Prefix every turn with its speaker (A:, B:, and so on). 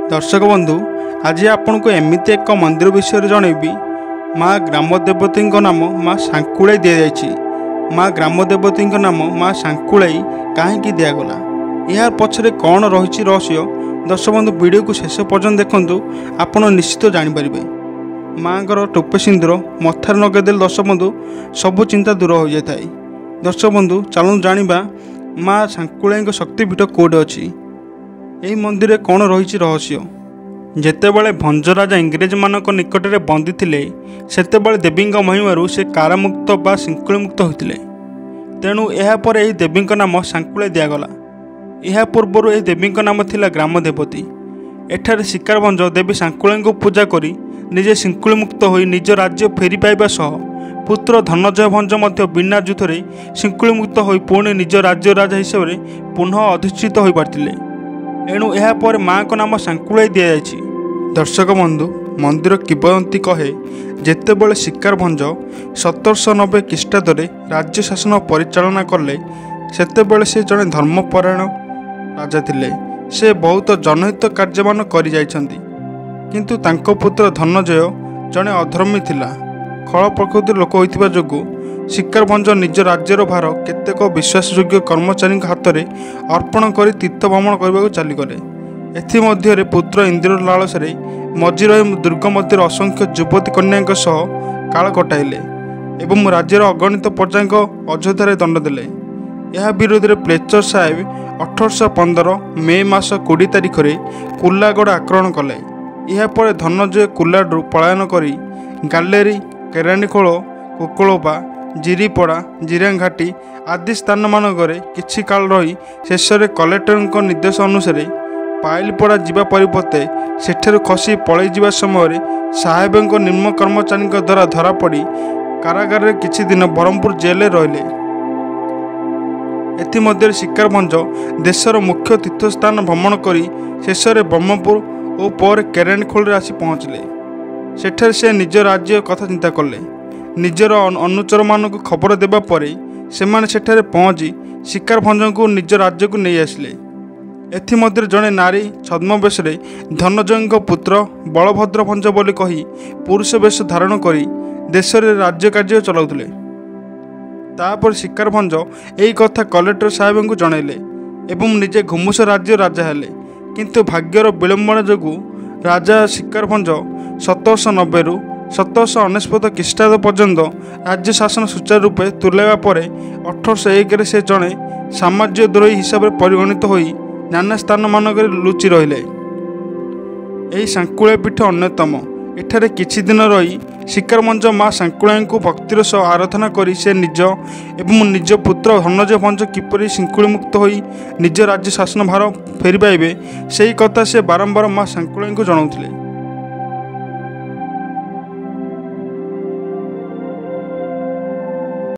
A: दर्शक बंधु आज आपन को एमती एक मंदिर विषय जनइबी। माँ ग्रामदेवती नाम माँ सांकुलाई दि जाइए। माँ ग्रामदेवती नाम माँ सांकुलाई कहीं दिगला यार पछरे कौन रही रहस्य। दर्शक बंधु वीडियो को शेष पर्यंत देखूँ आपड़ निश्चित जापर। माँ टोपे सिंदूर मथार नगेदेले दर्शक बंधु सबु चिंता दूर हो जाए। दर्शक बंधु चलू जाना माँ सांकुलाई शक्तिपीठ कौटे अच्छी, यही मंदिर कौन रही रहस्य। जेतेबेले भंज राजा इंग्रेज मानक निकट में बंदी थिले सेतेबेले देवी महिमारू से कारामुक्त बा शिंकुली मुक्त होते। तेणु यापर यह देवी नाम सांकुलाई दिगला। यह पूर्वर यह देवी नाम थिला ग्रामदेवती। एठारे शिकार भंज देवी सांकुलाई को पूजा करी निजे शिंकुली मुक्त हो निज राज्य फेरी पाइबा सह पुत्र धनंजय भंज मध्य बिना युद्धरे शिंकुली मुक्त हो पुणी निज राज्य राजा हिसाब से पुनः अधिष्ठित हो पारथिले। एणु यापर माँ को नाम सांकुलाई दि जाइए। दर्शक बंधु मंदिर किंवदंती कहे जेतेबेले शिकार भंज 1790 ख्रीष्टाब्द राज्य शासन परिचालना कले सेतेबेले से जड़े धर्मपरायण राजा थिले। से बहुत जनहित कार्यमान करि जाइछन्ति, किंतु तांको पुत्र धनंजय जड़े अधर्मी थिला। खल प्रकृति लोक होइतिबा जोगु शिकार भंज निज राज्यर भार केतेक विश्वासयोग्य कर्मचारी हाथ में अर्पण कर तीर्थ भ्रमण करने चलीगले। एथिमध्यरे पुत्र इंद्र लालसरे मझी रही दुर्ग मध्य असंख्य युवती कन्या सह काल कटाइले एवं राज्यर अगणित प्रजाक अयोध्यार दंड देले। यह विरोध में प्लेचर साहेब 1815 मे मास 20 तारिख में कुलागढ़ आक्रमण कले। यापर धनंजय कुलाडू पलायन करी गालेरी केरानीखोल कोकोलोबा जिरीपड़ा जिरांघाटी आदि स्थान मानकरे किछि काल रही शेष में कलेक्टर निर्देश अनुसार पाइलपड़ा जीवा परिवर्ते सेठू खसी पलि जा समय साहेब निम्न कर्मचारी द्वारा धरा पड़ी कारागार में किछि दिन ब्रह्मपुर जेल रहिले। एथिमध्य शिकार भंज देशर मुख्य तीर्थस्थान भ्रमण करी शेष में ब्रह्मपुर और पर केरानीखोल आसी पहुँचले। सेठे से निज राज्य कथा चिंता कले। निजर अनुचर मान खबर देवा परे सेमाने सेठारे पहुँची शिकार भंज को निज राज्य को नहीं आसिले। एथिमध्य जड़े नारी छद्मवेश धनंजय पुत्र बलभद्र भंज बोली कही पुरुष वेश धारण करी देश में राज्य कार्य चलाउथिले। तापर शिकार भंज यही कथा कलेक्टर साहेब को जनइले एवं निजे घुमुस राज्य राजा हेले। किंतु भाग्यर विलंबन जोगु राजा शिकार भंज 1790 रु 1799 ख्रीष्टाब्द पर्यंत राज्य शासन सुचारू रूपे तुलाइबा परे 1801 से जड़े साम्राज्यद्रोही हिसाब से परिगणित होई नाना स्थान मानक लुचि रहिले। यही सांकुलाई पीठ अन्यतम। एठारे किछि दिन रही शिकार भंज माँ सांकुलाई को भक्तिर सह आराधना करी से निज एवं निज पुत्र धनंजय भंज किपरि शिंकुली मुक्त होई निज राज्य शासन भार फेरी पाइबे सेही कथा से बारंबार माँ सांकुलाई को जनाउथिले।